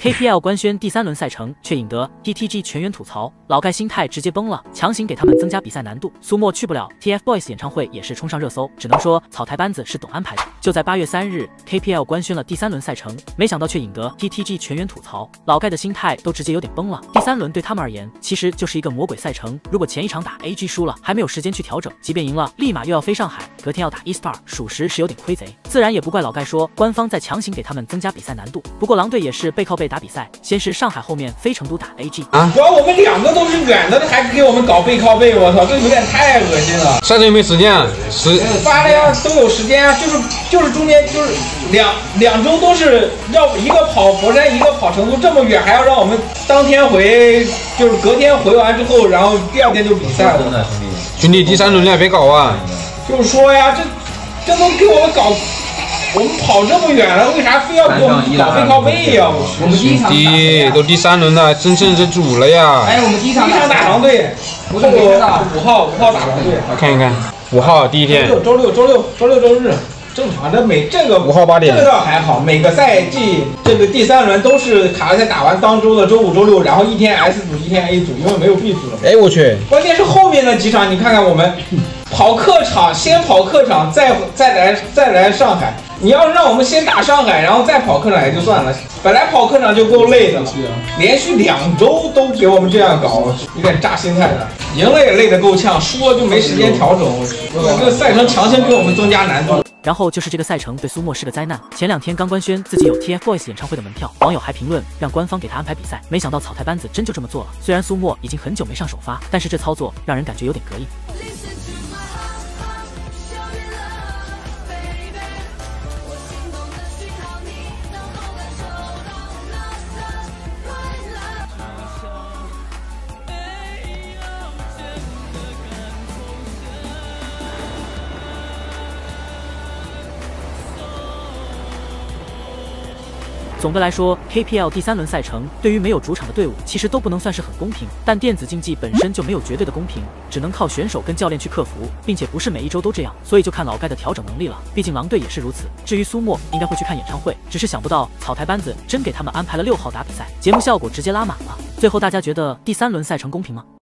KPL 官宣第3轮赛程，却引得 TTG 全员吐槽，老盖心态直接崩了，强行给他们增加比赛难度。苏沫去不了 TFBOYS 演唱会也是冲上热搜，只能说草台班子是懂安排的。就在8月3日 ，KPL 官宣了第3轮赛程，没想到却引得 TTG 全员吐槽，老盖的心态都直接有点崩了。第3轮对他们而言，其实就是一个魔鬼赛程，如果前一场打 AG 输了，还没有时间去调整，即便赢了，立马又要飞上海，隔天要打 eStar， 属实是有点亏贼。自然也不怪老盖说官方在强行给他们增加比赛难度。不过狼队也是背靠背打比赛，先是上海，后面飞成都打 AG 啊！主要我们2个都是远的，还给我们搞背靠背，我操，这有点太恶心了。 赛程有没有时间啊？ 发了呀，都有时间啊，就是中间就是两周都是要一个跑佛山，一个跑成都，这么远还要让我们当天回，就是隔天回完之后，然后第2天就比赛了。 兄弟，第3轮你还别搞啊！ 就是说呀，这都给我们搞。我们跑这么远了，为啥非要给我们搞背靠背呀？ 我们第一场都第3轮了，真正是主了呀！ 哎，我们第一场打狼队，后5号打狼队。 看一看，5号第1天。 周六周日，正常。这个 5号8点。 这个倒还好，每个赛季这个第3轮都是卡赛打完当周的周5、周6，然后1天 S 组1天 A 组，因为没有 B 组了。 哎，我去！ 关键是后面的几场，你看看我们跑客场，先跑客场，再来上海。你要是让我们先打上海，然后再跑客场也就算了，本来跑客场就够累的了，连续2周都给我们这样搞，有点炸心态的。赢了也累得够呛，输了就没时间调整。这个赛程强行给我们增加难度。 然后就是这个赛程对苏沫是个灾难。前2天刚官宣自己有 TFBOYS 演唱会的门票，网友还评论让官方给他安排比赛，没想到草台班子真就这么做了。虽然苏沫已经很久没上首发，但是这操作让人感觉有点膈应。总的来说 ，KPL 第3轮赛程对于没有主场的队伍其实都不能算是很公平，但电子竞技本身就没有绝对的公平，只能靠选手跟教练去克服，并且不是每一周都这样，所以就看老盖的调整能力了。毕竟狼队也是如此。至于苏沫，应该会去看演唱会，只是想不到草台班子真给他们安排了6号打比赛，节目效果直接拉满了。最后大家觉得第3轮赛程公平吗？